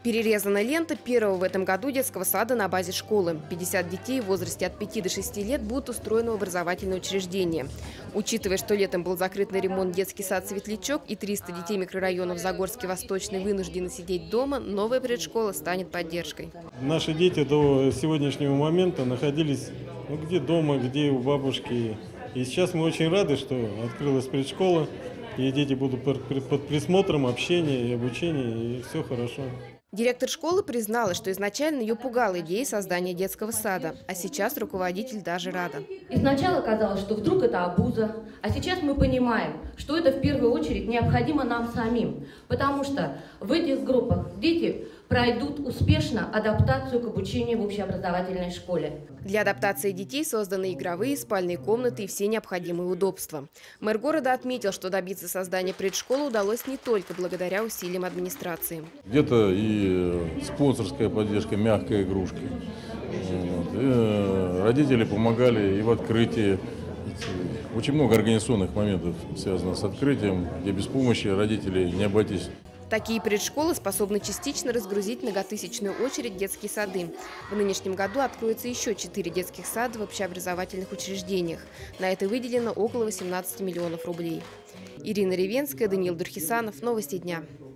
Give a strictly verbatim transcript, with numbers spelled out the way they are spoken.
Перерезана лента первого в этом году детского сада на базе школы. пятьдесят детей в возрасте от пяти до шести лет будут устроены в образовательное учреждение. Учитывая, что летом был закрыт на ремонт детский сад «Светлячок» и триста детей микрорайонов Загорский Восточный вынуждены сидеть дома, новая предшкола станет поддержкой. Наши дети до сегодняшнего момента находились ну, где дома, где у бабушки. И сейчас мы очень рады, что открылась предшкола, и дети будут под присмотром, общения и обучения, и все хорошо. Директор школы признала, что изначально ее пугала идея создания детского сада, а сейчас руководитель даже рада. Изначально казалось, что вдруг это обуза, а сейчас мы понимаем, что это в первую очередь необходимо нам самим, потому что в этих группах дети пройдут успешно адаптацию к обучению в общеобразовательной школе. Для адаптации детей созданы игровые, спальные комнаты и все необходимые удобства. Мэр города отметил, что добиться создания предшколы удалось не только благодаря усилиям администрации. Где-то и спонсорская поддержка, мягкой игрушки. Вот. И родители помогали и в открытии. Очень много организационных моментов связано с открытием, где без помощи родителей не обойтись. Такие предшколы способны частично разгрузить многотысячную очередь детские сады. В нынешнем году откроется еще четыре детских сада в общеобразовательных учреждениях. На это выделено около восемнадцати миллионов рублей. Ирина Ревенская, Даниил Дурхисанов. Новости дня.